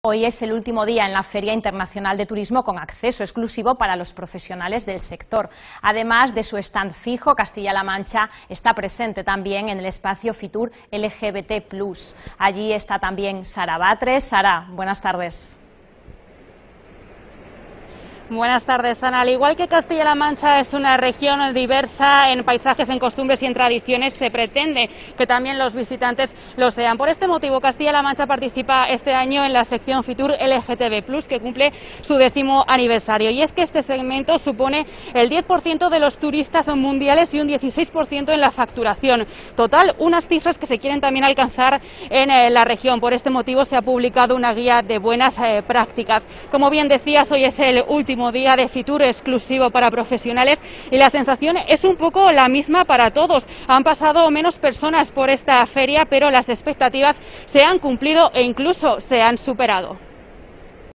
Hoy es el último día en la Feria Internacional de Turismo con acceso exclusivo para los profesionales del sector. Además de su stand fijo, Castilla-La Mancha está presente también en el espacio Fitur LGBT+. Allí está también Sara Batres. Sara, buenas tardes. Buenas tardes, Ana. Al igual que Castilla-La Mancha es una región diversa en paisajes, en costumbres y en tradiciones, se pretende que también los visitantes lo sean. Por este motivo, Castilla-La Mancha participa este año en la sección Fitur LGTB+, que cumple su 10º aniversario. Y es que este segmento supone el 10% de los turistas mundiales y un 16% en la facturación. Total, unas cifras que se quieren también alcanzar en la región. Por este motivo se ha publicado una guía de buenas prácticas. Como bien decías, hoy es el último día de Fitur exclusivo para profesionales y la sensación es un poco la misma para todos. Han pasado menos personas por esta feria, pero las expectativas se han cumplido e incluso se han superado.